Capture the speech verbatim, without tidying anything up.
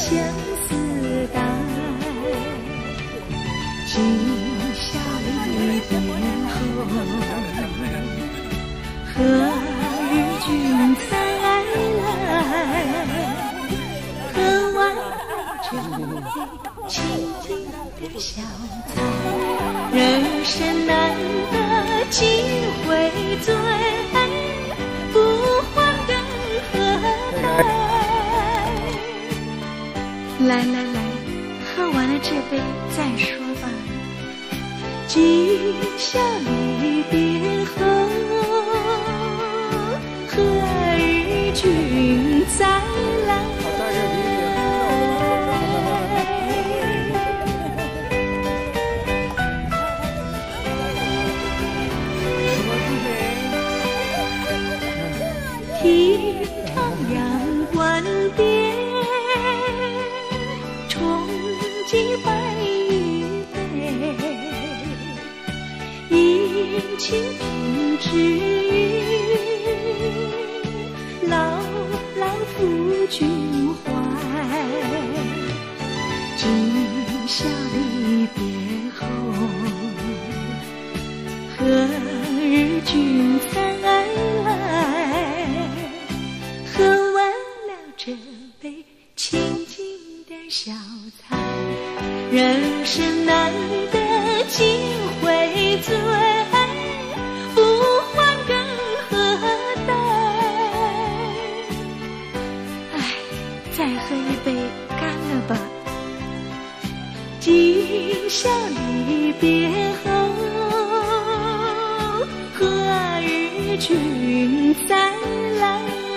相思带，今宵离别后，何日君再来？喝完这杯清静的小菜，人生难得几回醉，不欢更何待？来来来，喝完了这杯再说吧。今宵离别后，何日君再来？听徜徉关边，重寄白玉杯，饮清平之语，牢牢抚君怀。今宵离别后，何日君再来？喝完了这杯清静的小菜，人生难得几回醉，不欢更何待？唉，再喝一杯干了吧。今宵离别后，何日君再来？